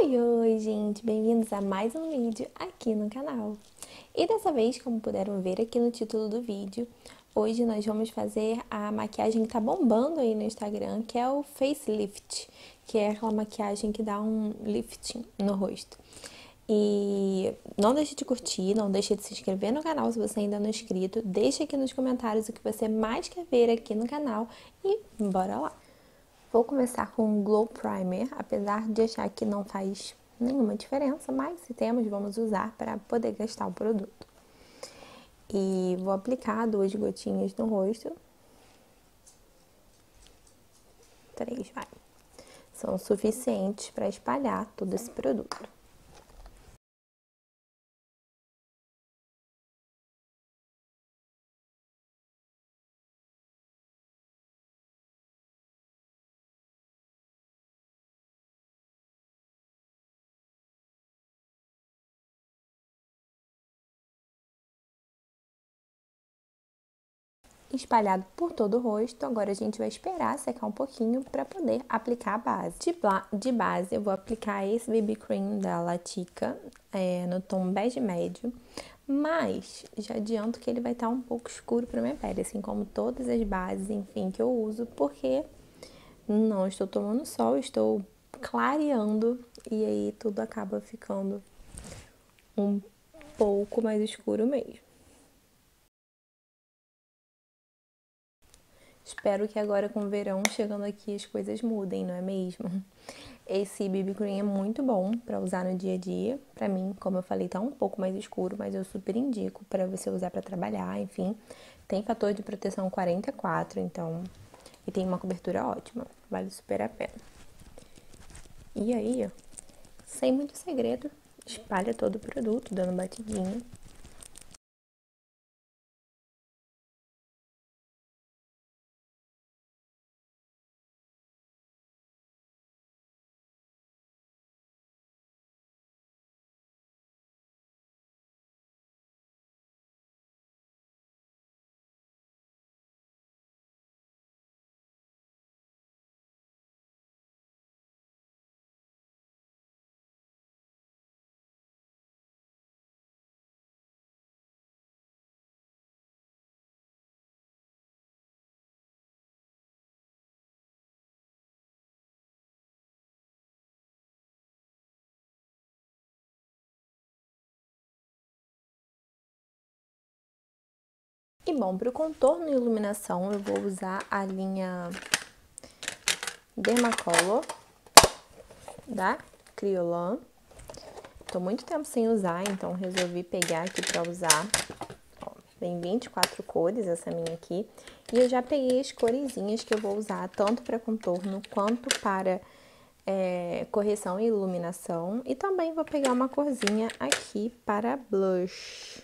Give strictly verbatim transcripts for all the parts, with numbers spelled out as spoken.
Oi, oi, gente! Bem-vindos a mais um vídeo aqui no canal. E dessa vez, como puderam ver aqui no título do vídeo, hoje nós vamos fazer a maquiagem que tá bombando aí no Instagram, que é o facelift, que é aquela maquiagem que dá um lifting no rosto. E não deixe de curtir, não deixe de se inscrever no canal se você ainda não é inscrito. Deixe aqui nos comentários o que você mais quer ver aqui no canal e bora lá! Vou começar com um Glow Primer, apesar de achar que não faz nenhuma diferença, mas se temos, vamos usar para poder gastar o produto. E vou aplicar duas gotinhas no rosto. Três, vai. São suficientes para espalhar todo esse produto. Espalhado por todo o rosto, agora a gente vai esperar secar um pouquinho para poder aplicar a base. De, de base, eu vou aplicar esse B B Cream da Latica, é, no tom bege médio, mas já adianto que ele vai estar um pouco escuro para minha pele, assim como todas as bases, enfim, que eu uso, porque não estou tomando sol, estou clareando e aí tudo acaba ficando um pouco mais escuro mesmo. Espero que agora com o verão chegando aqui as coisas mudem, não é mesmo? Esse B B Cream é muito bom para usar no dia a dia. Para mim, como eu falei, tá um pouco mais escuro, mas eu super indico para você usar para trabalhar, enfim. Tem fator de proteção quarenta e quatro, então, e tem uma cobertura ótima, vale super a pena. E aí, ó, sem muito segredo, espalha todo o produto, dando batidinha. E bom, para o contorno e iluminação, eu vou usar a linha Dermacolor da Kryolan. Tô muito tempo sem usar, então resolvi pegar aqui pra usar. Ó, tem vinte e quatro cores essa minha aqui. E eu já peguei as coresinhas que eu vou usar, tanto para contorno quanto para é, correção e iluminação. E também vou pegar uma corzinha aqui para blush.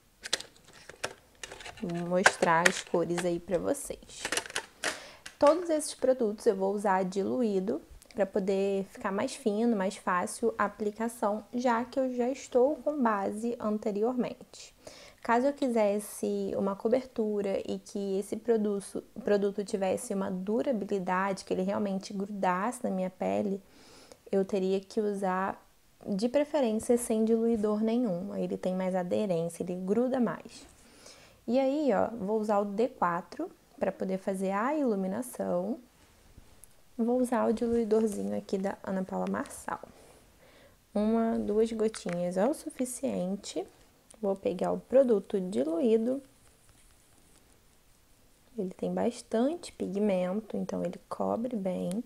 Vou mostrar as cores aí pra vocês. Todos esses produtos eu vou usar diluído, para poder ficar mais fino, mais fácil a aplicação, já que eu já estou com base anteriormente. Caso eu quisesse uma cobertura e que esse produto, produto tivesse uma durabilidade, que ele realmente grudasse na minha pele, eu teria que usar, de preferência, sem diluidor nenhum. Ele tem mais aderência, ele gruda mais. E aí, ó, vou usar o D quatro para poder fazer a iluminação. Vou usar o diluidorzinho aqui da Ana Paula Marçal. Uma, duas gotinhas é o suficiente. Vou pegar o produto diluído. Ele tem bastante pigmento, então ele cobre bem.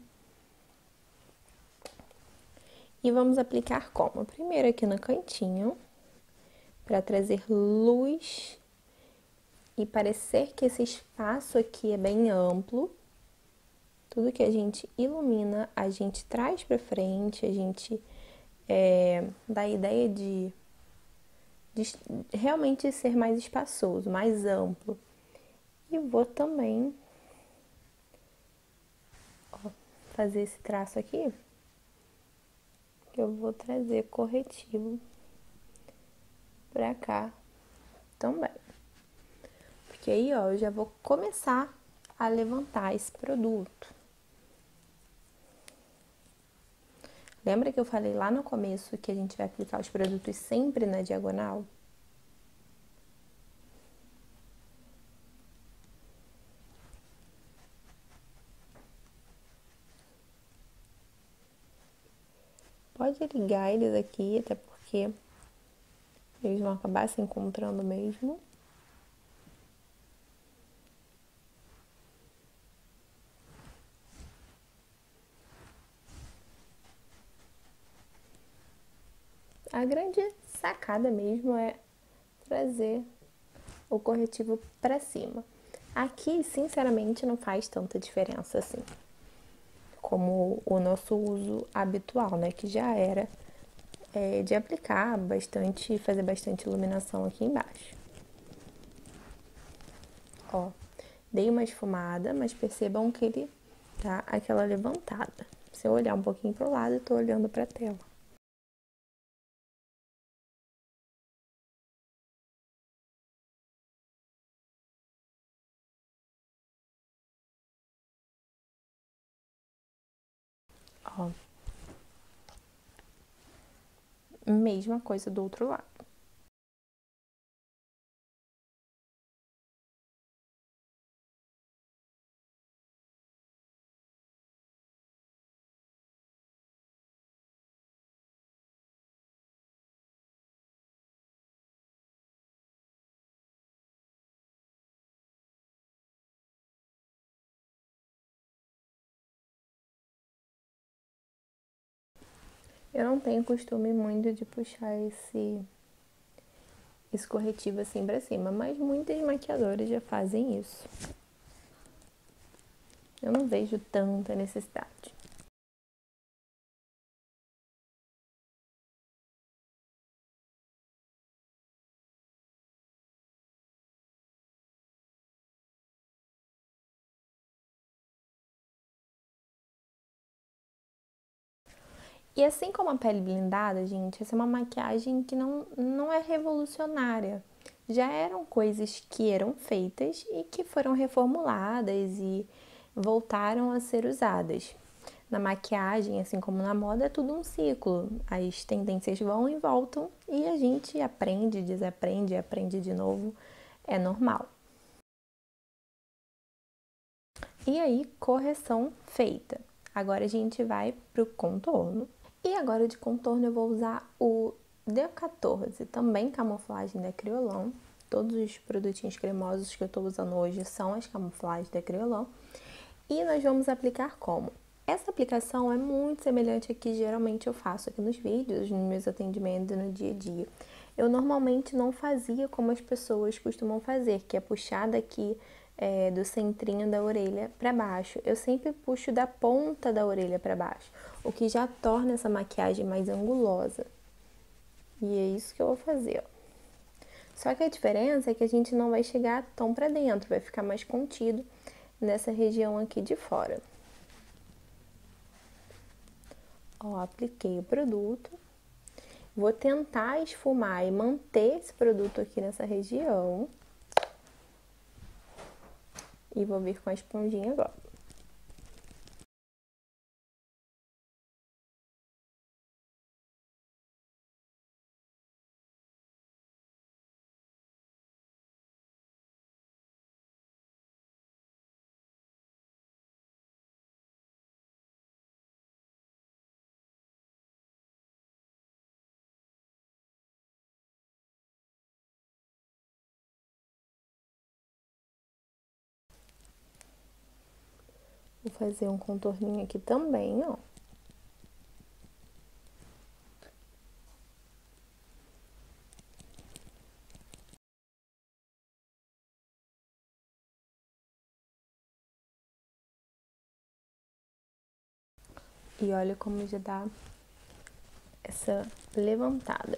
E vamos aplicar como? Primeiro aqui no cantinho, para trazer luz e parecer que esse espaço aqui é bem amplo. Tudo que a gente ilumina, a gente traz pra frente, a gente é, dá a ideia de, de realmente ser mais espaçoso, mais amplo. E vou também ó, fazer esse traço aqui, que eu vou trazer corretivo pra cá também. Porque aí, ó, eu já vou começar a levantar esse produto. Lembra que eu falei lá no começo que a gente vai aplicar os produtos sempre na diagonal? Pode ligar eles aqui, até porque eles vão acabar se encontrando mesmo. A grande sacada mesmo é trazer o corretivo para cima. Aqui, sinceramente, não faz tanta diferença assim, como o nosso uso habitual, né? Que já era é, de aplicar bastante, fazer bastante iluminação aqui embaixo. Ó, dei uma esfumada, mas percebam que ele tá aquela levantada. Se eu olhar um pouquinho pro lado, eu tô olhando pra tela. Ó, mesma coisa do outro lado. Eu não tenho costume muito de puxar esse, esse corretivo assim pra cima, mas muitas maquiadoras já fazem isso. Eu não vejo tanta necessidade. E assim como a pele blindada, gente, essa é uma maquiagem que não, não é revolucionária. Já eram coisas que eram feitas e que foram reformuladas e voltaram a ser usadas. Na maquiagem, assim como na moda, é tudo um ciclo. As tendências vão e voltam e a gente aprende, desaprende, aprende de novo. É normal. E aí, correção feita. Agora a gente vai pro contorno. E agora de contorno eu vou usar o D quatorze, também camuflagem da Criolão. Todos os produtinhos cremosos que eu estou usando hoje são as camuflagens da Criolão. E nós vamos aplicar como? Essa aplicação é muito semelhante à que geralmente eu faço aqui nos vídeos, nos meus atendimentos e no dia a dia. Eu normalmente não fazia como as pessoas costumam fazer, que é puxar daqui é, do centrinho da orelha para baixo. Eu sempre puxo da ponta da orelha para baixo, o que já torna essa maquiagem mais angulosa. E é isso que eu vou fazer, ó. Só que a diferença é que a gente não vai chegar tão para dentro, vai ficar mais contido nessa região aqui de fora. Ó, apliquei o produto. Vou tentar esfumar e manter esse produto aqui nessa região. E vou vir com a esponjinha agora. Vou fazer um contorninho aqui também, ó. E olha como já dá essa levantada.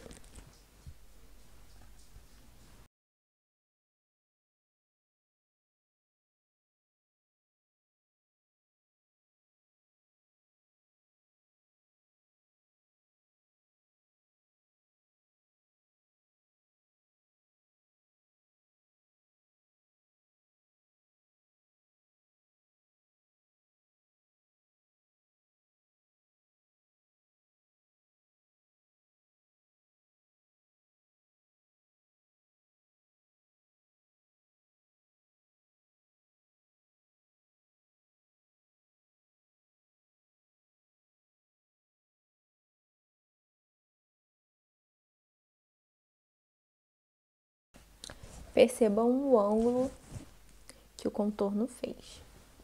Percebam o ângulo que o contorno fez.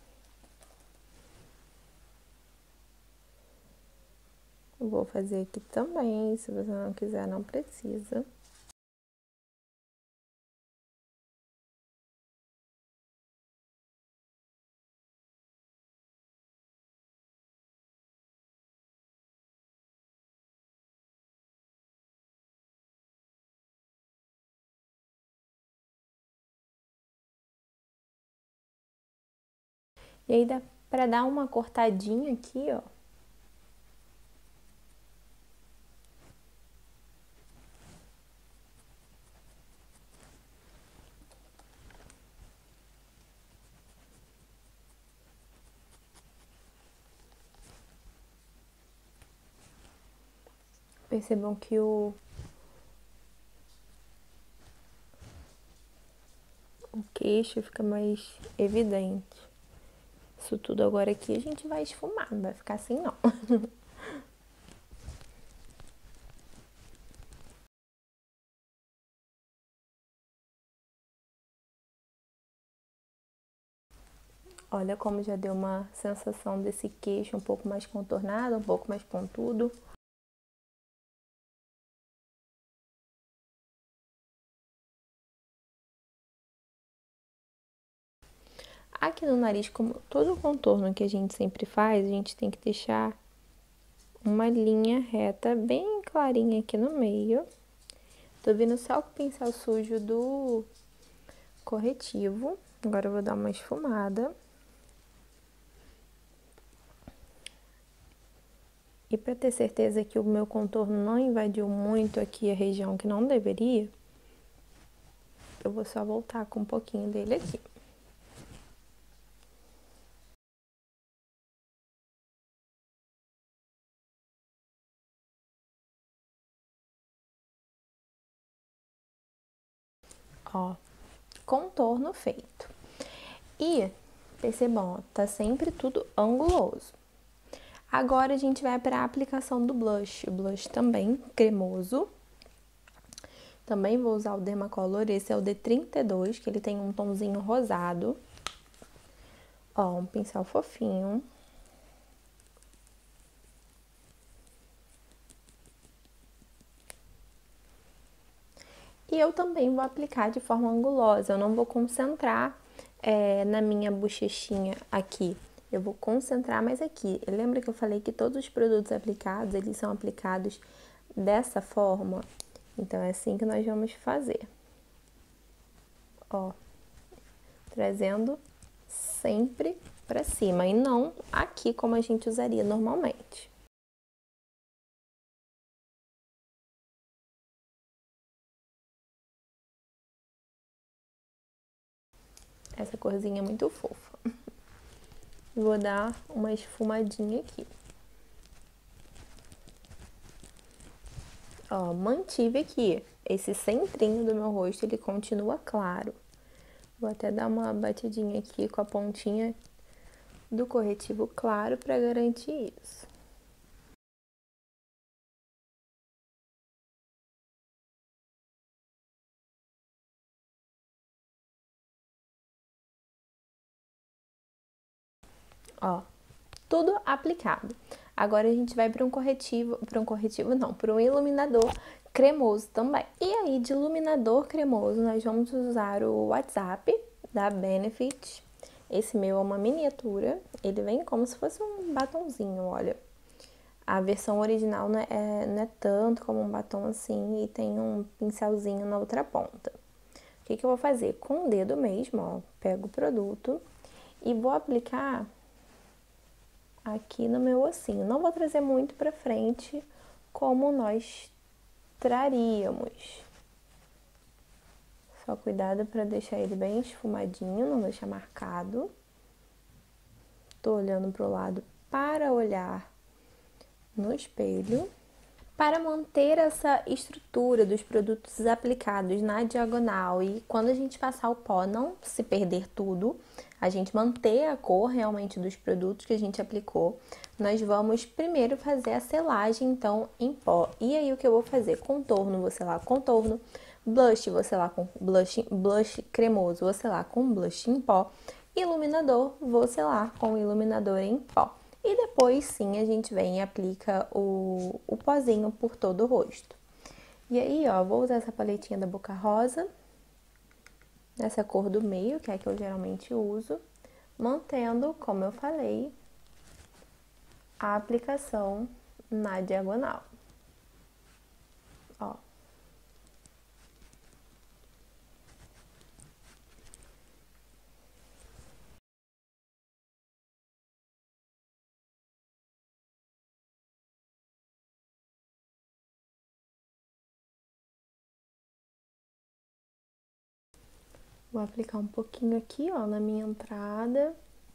Eu vou fazer aqui também, se você não quiser, não precisa. E aí dá pra dar uma cortadinha aqui, ó. Percebam que o, o queixo fica mais evidente. Isso tudo agora aqui a gente vai esfumar, não vai ficar assim não. Olha como já deu uma sensação desse queixo um pouco mais contornado, um pouco mais pontudo. Aqui no nariz, como todo contorno que a gente sempre faz, a gente tem que deixar uma linha reta bem clarinha aqui no meio. Tô vindo só com o pincel sujo do corretivo. Agora eu vou dar uma esfumada. E para ter certeza que o meu contorno não invadiu muito aqui a região que não deveria, eu vou só voltar com um pouquinho dele aqui. Ó, contorno feito. E, percebam, ó, tá sempre tudo anguloso. Agora a gente vai para a aplicação do blush. O blush também cremoso. Também vou usar o Dermacolor, esse é o D trinta e dois, que ele tem um tomzinho rosado. Ó, um pincel fofinho. E eu também vou aplicar de forma angulosa, eu não vou concentrar é, na minha bochechinha aqui. Eu vou concentrar mais aqui. Lembra que eu falei que todos os produtos aplicados, eles são aplicados dessa forma? Então, é assim que nós vamos fazer. Ó, trazendo sempre pra cima e não aqui como a gente usaria normalmente. Essa corzinha é muito fofa. Vou dar uma esfumadinha aqui. Ó, mantive aqui. Esse centrinho do meu rosto, ele continua claro. Vou até dar uma batidinha aqui com a pontinha do corretivo claro para garantir isso. Ó, tudo aplicado. Agora a gente vai para um corretivo, para um corretivo não, para um iluminador cremoso também. E aí, de iluminador cremoso, nós vamos usar o WhatsApp da Benefit. Esse meu é uma miniatura, ele vem como se fosse um batonzinho, olha. A versão original não é, não é tanto como um batom assim e tem um pincelzinho na outra ponta. O que que eu vou fazer? Com o dedo mesmo, ó, pego o produto e vou aplicar aqui no meu ossinho. Não vou trazer muito pra frente como nós traríamos. Só cuidado para deixar ele bem esfumadinho, não deixar marcado. Tô olhando pro lado para olhar no espelho. Para manter essa estrutura dos produtos aplicados na diagonal e quando a gente passar o pó não se perder tudo, a gente manter a cor realmente dos produtos que a gente aplicou, nós vamos primeiro fazer a selagem então em pó. E aí o que eu vou fazer? Contorno, vou selar contorno, Blush, vou selar com blush, blush cremoso, vou selar com blush em pó. Iluminador, vou selar com iluminador em pó. E depois, sim, a gente vem e aplica o, o pozinho por todo o rosto. E aí, ó, vou usar essa paletinha da Boca Rosa, nessa cor do meio, que é a que eu geralmente uso, mantendo, como eu falei, a aplicação na diagonal. Ó. Vou aplicar um pouquinho aqui, ó, na minha entrada.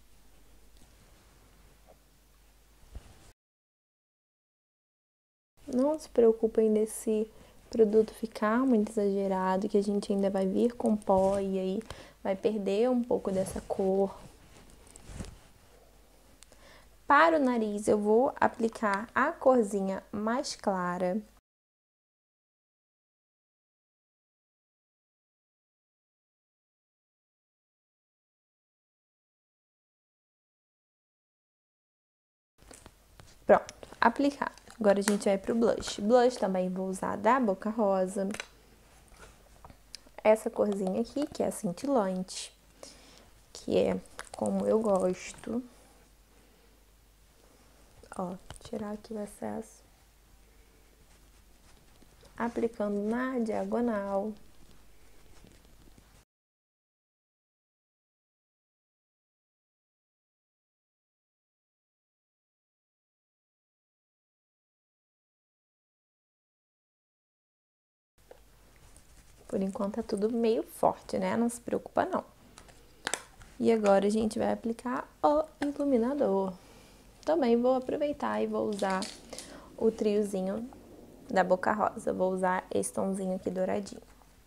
Não se preocupem desse produto ficar muito exagerado, que a gente ainda vai vir com pó e aí vai perder um pouco dessa cor. Para o nariz, eu vou aplicar a corzinha mais clara. Pronto, aplicado. Agora a gente vai pro blush. Blush também vou usar da Boca Rosa. Essa corzinha aqui, que é a cintilante, que é como eu gosto. Ó, tirar aqui o excesso. Aplicando na diagonal. Por enquanto tá tudo meio forte, né? Não se preocupa não. E agora a gente vai aplicar o iluminador. Também vou aproveitar e vou usar o triozinho da Boca Rosa. Vou usar esse tomzinho aqui douradinho.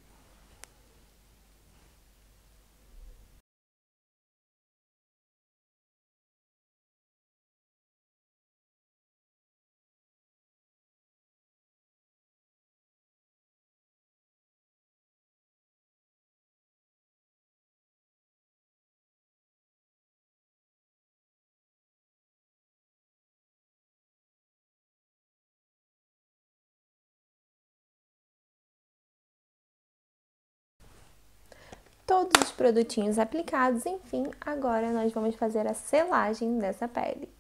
Todos os produtinhos aplicados, enfim, agora nós vamos fazer a selagem dessa pele.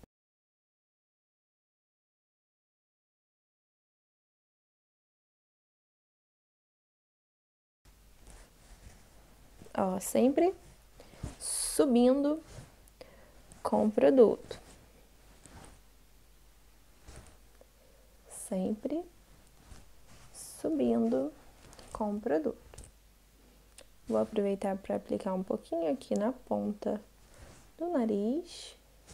Ó, sempre subindo com o produto. Sempre subindo com o produto. Vou aproveitar para aplicar um pouquinho aqui na ponta do nariz.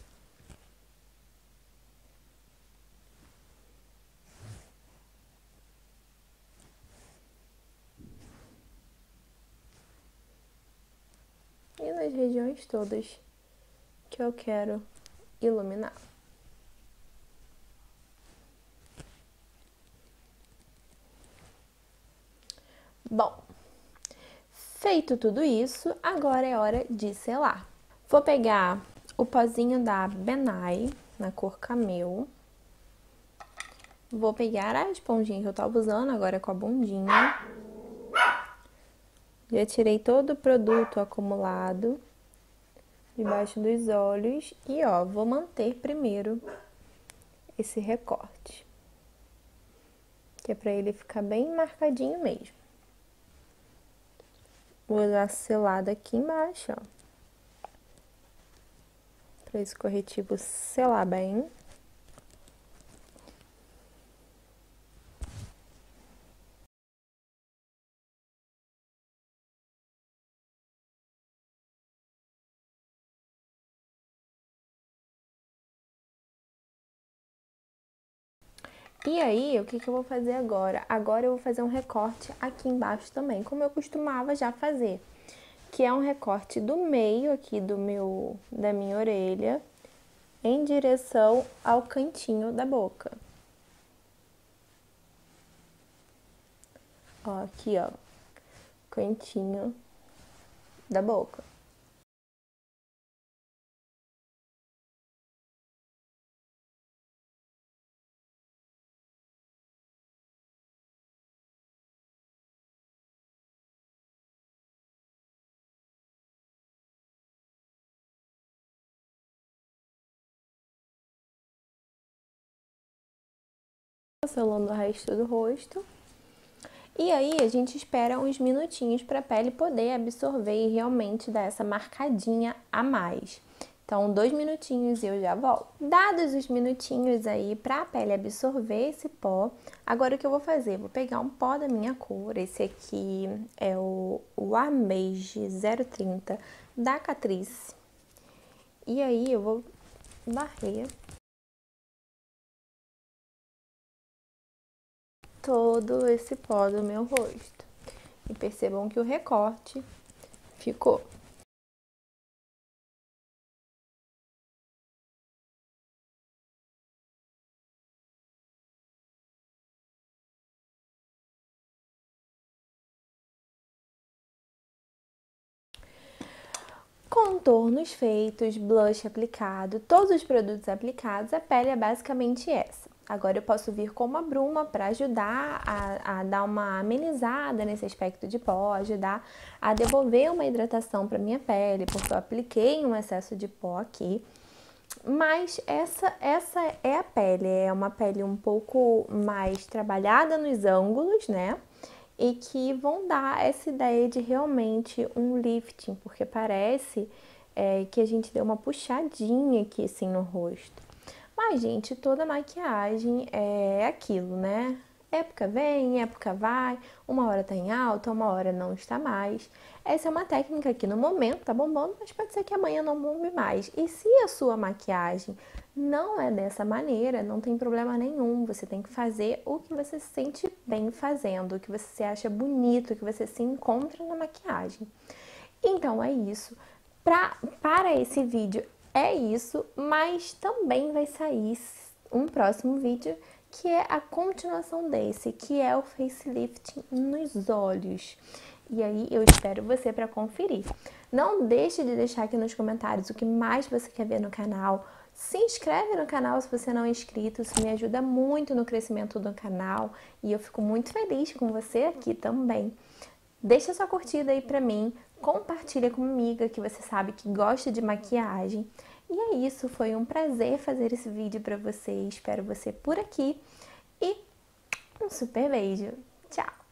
E nas regiões todas que eu quero iluminar. Bom, feito tudo isso, agora é hora de selar. Vou pegar o pozinho da Benai, na cor Camel. Vou pegar a esponjinha que eu tava usando, agora com a bundinha. Já tirei todo o produto acumulado debaixo dos olhos e, ó, vou manter primeiro esse recorte, que é pra ele ficar bem marcadinho mesmo. Vou usar selado aqui embaixo, ó, pra esse corretivo selar bem. E aí, o que que eu vou fazer agora? Agora eu vou fazer um recorte aqui embaixo também, como eu costumava já fazer, que é um recorte do meio aqui do meu, da minha orelha, em direção ao cantinho da boca. Ó, aqui, ó, cantinho da boca. Selando o resto do rosto. E aí, a gente espera uns minutinhos para a pele poder absorver e realmente dar essa marcadinha a mais. Então, dois minutinhos e eu já volto. Dados os minutinhos aí para a pele absorver esse pó, agora o que eu vou fazer? Vou pegar um pó da minha cor, esse aqui é o, o Amaze zero trinta da Catrice. E aí, eu vou varrer todo esse pó do meu rosto. E percebam que o recorte ficou. Contornos feitos, blush aplicado, todos os produtos aplicados, a pele é basicamente essa. Agora eu posso vir com uma bruma para ajudar a, a dar uma amenizada nesse aspecto de pó, ajudar a devolver uma hidratação para minha pele, porque eu apliquei um excesso de pó aqui. Mas essa, essa é a pele, é uma pele um pouco mais trabalhada nos ângulos, né? E que vão dar essa ideia de realmente um lifting, porque parece é, que a gente deu uma puxadinha aqui assim no rosto. Mas, gente, toda maquiagem é aquilo, né? Época vem, época vai, uma hora tá em alta, uma hora não está mais. Essa é uma técnica que no momento tá bombando, mas pode ser que amanhã não bombe mais. E se a sua maquiagem não é dessa maneira, não tem problema nenhum. Você tem que fazer o que você se sente bem fazendo, o que você acha bonito, o que você se encontra na maquiagem. Então é isso. Pra, para esse vídeo é isso, mas também vai sair um próximo vídeo que é a continuação desse, que é o facelift nos olhos. E aí eu espero você para conferir. Não deixe de deixar aqui nos comentários o que mais você quer ver no canal. Se inscreve no canal se você não é inscrito, isso me ajuda muito no crescimento do canal e eu fico muito feliz com você aqui também. Deixa sua curtida aí pra mim, compartilha com uma amiga que você sabe que gosta de maquiagem. E é isso, foi um prazer fazer esse vídeo pra você, espero você por aqui e um super beijo. Tchau!